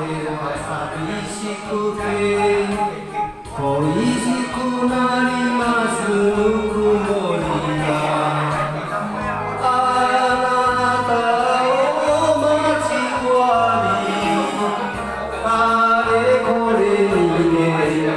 は寂しくて恋しくなりますぬくもりがあなたを待ちわりあれこれにね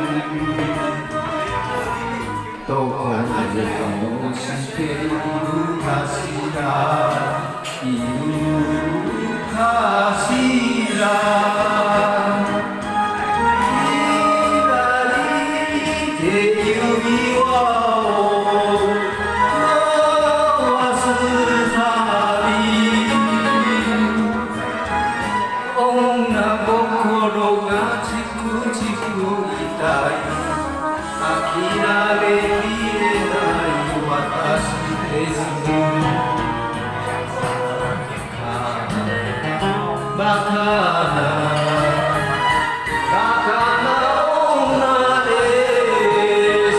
どこまでどうしているかしらいるかしら左手指輪を回すたび女心がチクチク痛い諦めきれない私ですバカな女です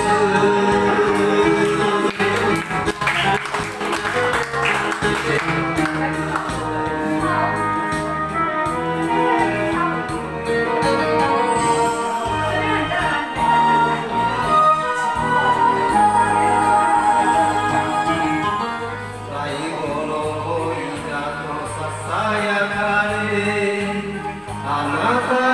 最後の恋だとささやかれあなた